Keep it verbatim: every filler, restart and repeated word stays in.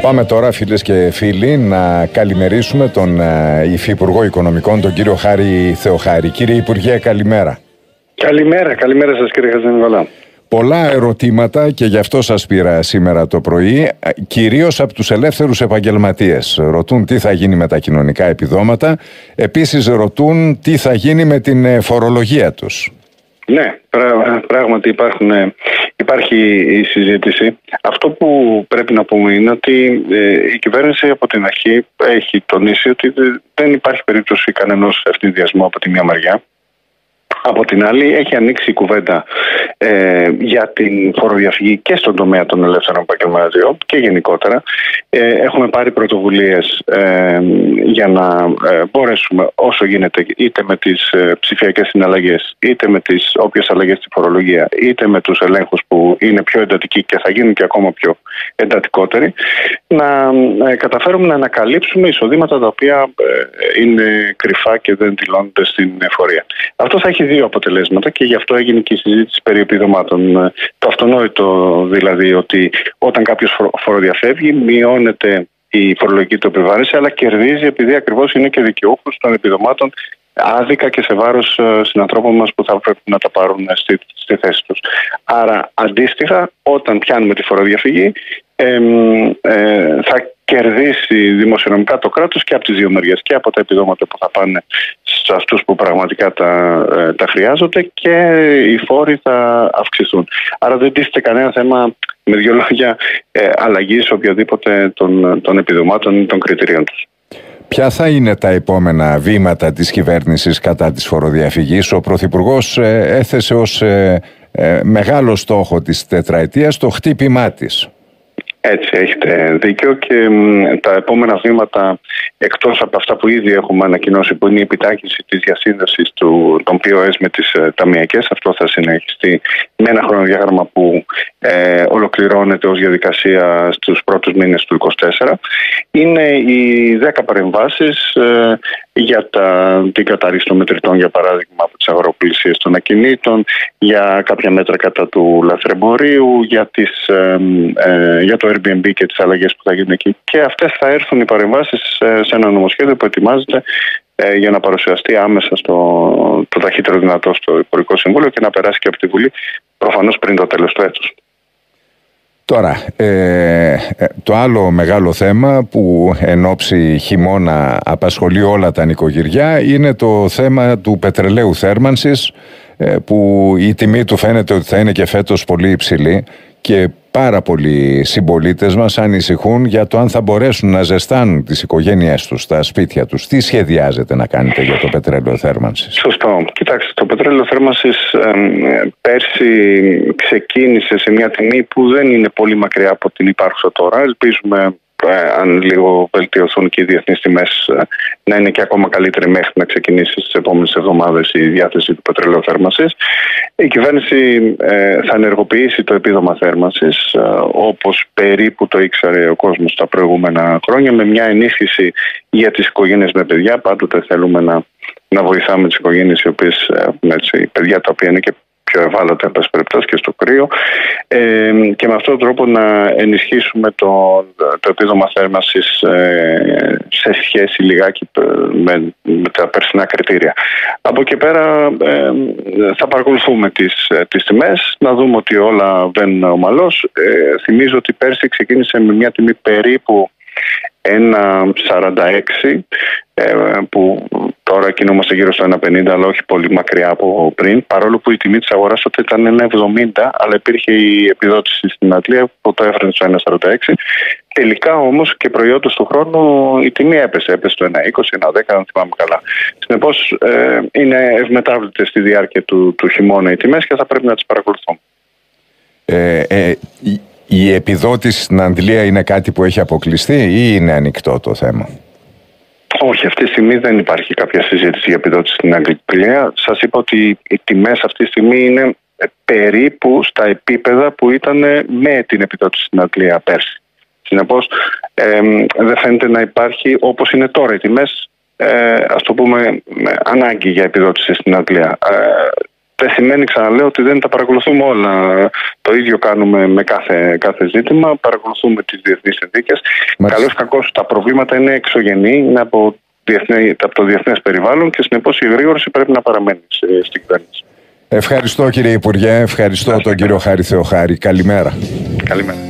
Πάμε τώρα, φίλες και φίλοι, να καλημερίσουμε τον Υφυπουργό Οικονομικών, τον κύριο Χάρη Θεοχάρη. Κύριε Υπουργέ, καλημέρα. Καλημέρα, καλημέρα σας κύριε Χατζηνικολάου. Πολλά ερωτήματα και γι' αυτό σας πήρα σήμερα το πρωί, κυρίως από τους ελεύθερους επαγγελματίες. Ρωτούν τι θα γίνει με τα κοινωνικά επιδόματα, επίσης ρωτούν τι θα γίνει με την φορολογία τους. Ναι, πράγματι υπάρχουν, υπάρχει η συζήτηση. Αυτό που πρέπει να πούμε είναι ότι η κυβέρνηση από την αρχή έχει τονίσει ότι δεν υπάρχει περίπτωση κανενός ευνηδιασμού από τη μία μεριά. Από την άλλη έχει ανοίξει η κουβέντα ε, για την φοροδιαφυγή και στον τομέα των ελεύθερων επαγγελματιών και γενικότερα. Ε, έχουμε πάρει πρωτοβουλίες ε, για να ε, μπορέσουμε όσο γίνεται είτε με τις ε, ψηφιακές συναλλαγές, είτε με τις όποιες αλλαγές στη φορολογία, είτε με τους ελέγχους που είναι πιο εντατικοί και θα γίνουν και ακόμα πιο εντατικότεροι, να ε, καταφέρουμε να ανακαλύψουμε εισοδήματα τα οποία ε, είναι κρυφά και δεν δηλώνονται στην εφορία. Αυτό θα έχει δύο αποτελέσματα και γι' αυτό έγινε και η συζήτηση περί επιδομάτων. Το αυτονόητο δηλαδή ότι όταν κάποιος φοροδιαφεύγει μειώνεται η φορολογική του επιβάρυνση, αλλά κερδίζει επειδή ακριβώς είναι και δικαιούχος των επιδομάτων άδικα και σε βάρος συνανθρώπων μας που θα πρέπει να τα πάρουν στη, στη θέση τους. Άρα αντίστοιχα όταν πιάνουμε τη φοροδιαφυγή ε, ε, θα κερδίσει δημοσιονομικά το κράτος και από τις δύο μεριές, και από τα επιδόματα που θα πάνε σε αυτούς που πραγματικά τα, ε, τα χρειάζονται, και οι φόροι θα αυξηθούν. Άρα δεν τίθεται κανένα θέμα, με δύο λόγια, ε, αλλαγής οποιοδήποτε των, των επιδομάτων ή των κριτηρίων τους. Ποια θα είναι τα επόμενα βήματα της κυβέρνησης κατά της φοροδιαφυγής? Ο Πρωθυπουργός ε, έθεσε ως ε, ε, μεγάλο στόχο της τετραετίας το χτύπημά της. Έτσι, έχετε δίκιο, και τα επόμενα βήματα, εκτός από αυτά που ήδη έχουμε ανακοινώσει, που είναι η επιτάχυνση της διασύνδεσης του, των πι ο ες με τις ε, ταμιακές, αυτό θα συνεχιστεί με ένα χρονοδιάγραμμα που ε, ολοκληρώνεται ως διαδικασία στους πρώτους μήνες του είκοσι τέσσερα. Είναι οι δέκα παρεμβάσεις ε, για τα, την κατάρριξη των μετρητών, για παράδειγμα, από τις αγοραπολισίες των ακινήτων, για κάποια μέτρα κατά του λαθρεμπορίου, για, τις, ε, ε, για το Airbnb και τις αλλαγές που θα γίνουν εκεί. Και αυτές θα έρθουν οι παρεμβάσεις σε ένα νομοσχέδιο που ετοιμάζεται ε, για να παρουσιαστεί άμεσα στο, το ταχύτερο δυνατό στο Υπουργικό Συμβούλιο και να περάσει και από τη Βουλή, προφανώς πριν το τέλος του έτους. Τώρα, ε, το άλλο μεγάλο θέμα που εν όψει χειμώνα απασχολεί όλα τα νοικοκυριά είναι το θέμα του πετρελαίου θέρμανσης, ε, που η τιμή του φαίνεται ότι θα είναι και φέτος πολύ υψηλή, και πάρα πολλοί συμπολίτες μας ανησυχούν για το αν θα μπορέσουν να ζεστάνουν τις οικογένειές τους, τα σπίτια τους. Τι σχεδιάζετε να κάνετε για το πετρέλαιο θέρμανσης? Σωστό. Κοιτάξτε, το πετρέλαιο θέρμανσης ε, πέρσι ξεκίνησε σε μια τιμή που δεν είναι πολύ μακριά από την υπάρχουσα τώρα. Ελπίζουμε, ε, αν λίγο βελτιωθούν και οι διεθνείς τιμές, ε, να είναι και ακόμα καλύτερη μέχρι να ξεκινήσει στις επόμενες εβδομάδες η διάθεση του πετρελαίου θέρμανσης. Η κυβέρνηση ε, θα ενεργοποιήσει το επίδομα θέρμανσης, ε, όπως περίπου το ήξερε ο κόσμος τα προηγούμενα χρόνια, με μια ενίσχυση για τις οικογένειες με παιδιά. Πάντοτε θέλουμε να, να βοηθάμε τις οικογένειες οι οποίες έχουν έτσι, παιδιά τα οποία είναι και πιο ευάλωτα, εν πάση περιπτώσει, και στο κρύο, ε, και με αυτόν τον τρόπο να ενισχύσουμε το, το επίδομα θέρμανσης ε, σε σχέση λιγάκι με, με τα περσινά κριτήρια. Από εκεί πέρα ε, θα παρακολουθούμε τις, τις τιμές, να δούμε ότι όλα βαίνουν ομαλώς. Ε, θυμίζω ότι πέρσι ξεκίνησε με μια τιμή περίπου ένα σαράντα έξι, ε, που τώρα κινούμαστε γύρω στο ένα πενήντα, αλλά όχι πολύ μακριά από πριν, παρόλο που η τιμή της αγοράς τότε ήταν ένα εβδομήντα, αλλά υπήρχε η επιδότηση στην Αντλία που το έφερε στο ένα σαράντα έξι. Τελικά όμως και προϊόντος του χρόνου η τιμή έπεσε, έπεσε στο ένα είκοσι, ένα δέκα, αν θυμάμαι καλά. Συνεπώς ε, είναι ευμετάβλητες στη διάρκεια του, του χειμώνα οι τιμές και θα πρέπει να τις παρακολουθούμε. Ε, ε, η, η επιδότηση στην Αντλία είναι κάτι που έχει αποκλειστεί ή είναι ανοιχτό το θέμα? Όχι, αυτή τη στιγμή δεν υπάρχει κάποια συζήτηση για επιδότηση στην Αγγλία. Σας είπα ότι οι τιμές αυτή τη στιγμή είναι περίπου στα επίπεδα που ήταν με την επιδότηση στην Αγγλία πέρσι. Συνεπώς ε, δεν φαίνεται να υπάρχει, όπως είναι τώρα οι τιμές, ε, ας το πούμε, ανάγκη για επιδότηση στην Αγγλία. Ε, δεν σημαίνει, ξαναλέω, ότι δεν τα παρακολουθούμε όλα. Το ίδιο κάνουμε με κάθε, κάθε ζήτημα. Παρακολουθούμε τις διεθνείς συνθήκες. Καλώς κακώς τα προβλήματα είναι εξωγενή, είναι από, διεθνή, από το διεθνές περιβάλλον και συνεπώς η εγρήγορση πρέπει να παραμένει στην κυβέρνηση. Ευχαριστώ κύριε Υπουργέ, ευχαριστώ τον κύριο Χάρη Θεοχάρη. Καλημέρα. Καλημέρα.